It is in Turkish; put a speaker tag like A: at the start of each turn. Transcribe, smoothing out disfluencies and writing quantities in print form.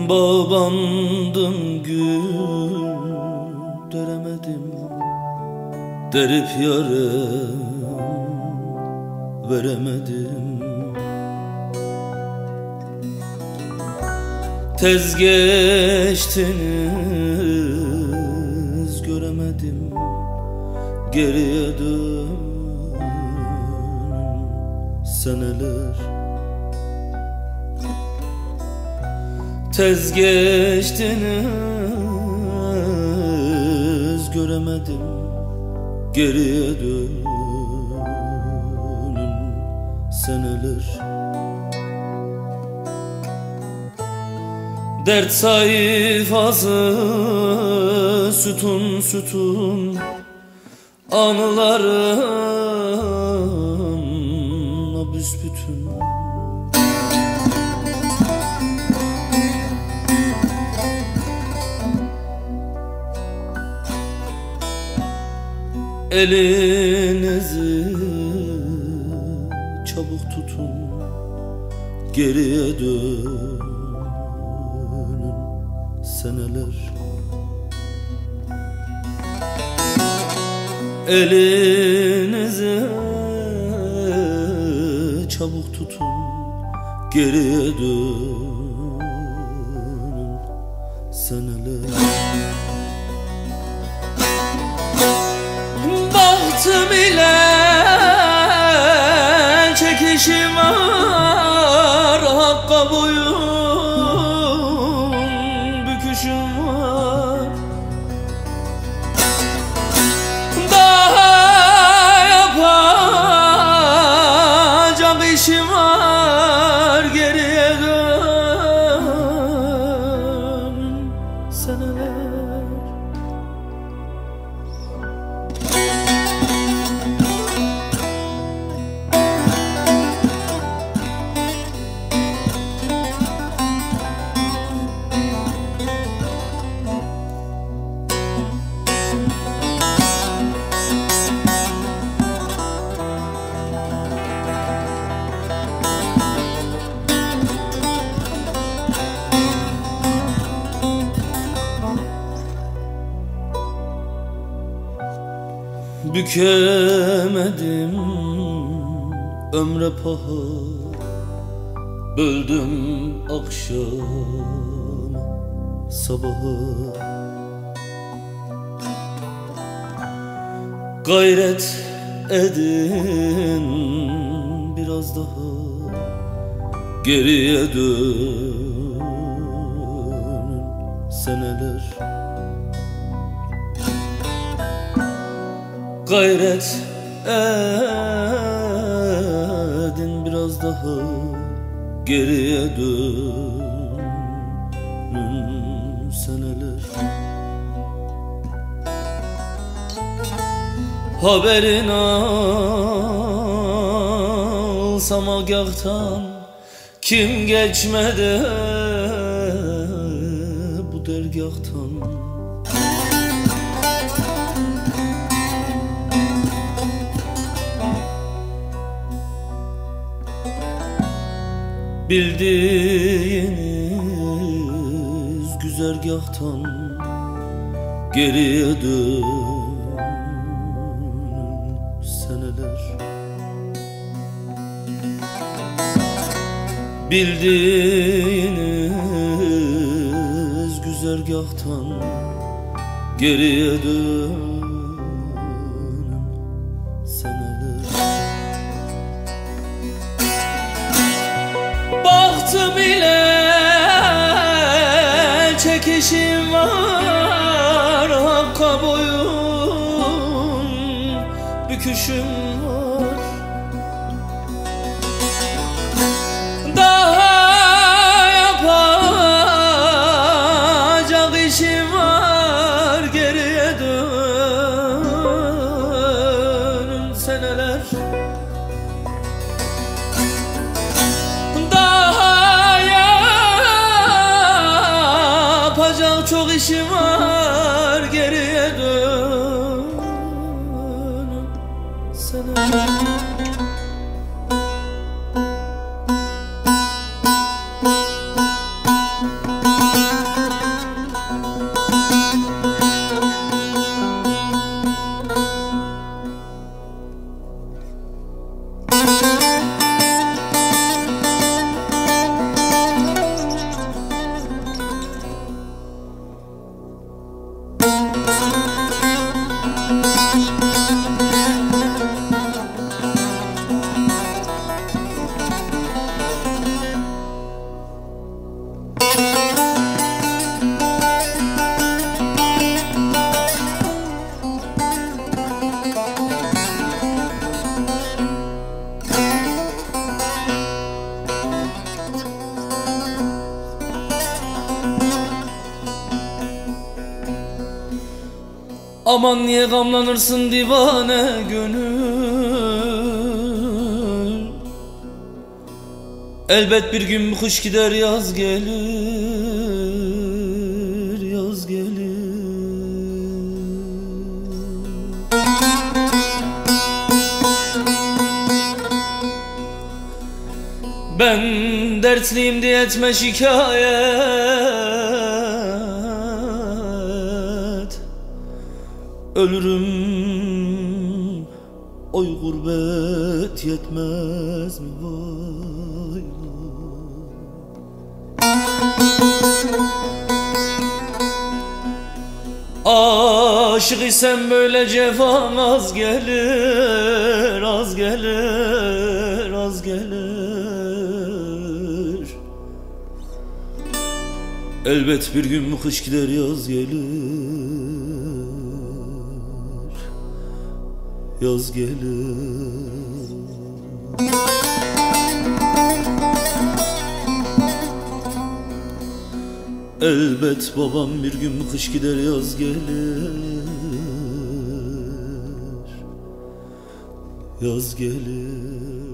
A: Babandım gül deremedim, derip yarım veremedim. Tez geçtiniz göremedim, geriye dön seneler. Tez geçtiniz göremedim, geriye dönün seneler. Dert sayfası sütun sütun anılarımla büsbütün. Elinizi çabuk tutun, geriye dönün seneler. Elinizi çabuk tutun, geriye dönün seneler. Bahtım ile çekişim var, hakka boyun büküşüm var. Daha yapacak işim var, geriye dön seneler. Bükemedim ömre paha, böldüm akşam sabaha. Gayret edin biraz daha, geriye dönün seneler. Gayret edin biraz daha, geriye dönün seneler. Haberin alsam agahtan, kim geçmedi bu dergahtan. Bildiğiniz güzergahtan, geriye dönün seneler. Bildiğiniz güzergahtan, geriye dönün seneler. Bahtım ile çekişim var, hakka boyun büküşüm var. Daha yapacak işim var, geriye dönün seneler. Çok işim var, geriye dönün seneler. Aman niye gamlanırsın divane gönül? Elbet bir gün bu kış gider, yaz gelir, yaz gelir. Ben dertliyim diye etme şikayet. Ölürüm, oy gurbet yetmez mi vay? Aşık isem böyle cefan az gelir, az gelir, az gelir. Elbet bir gün bu kış gider, yaz gelir, yaz gelir. Elbet babam bir gün bu kış gider, yaz gelir, yaz gelir.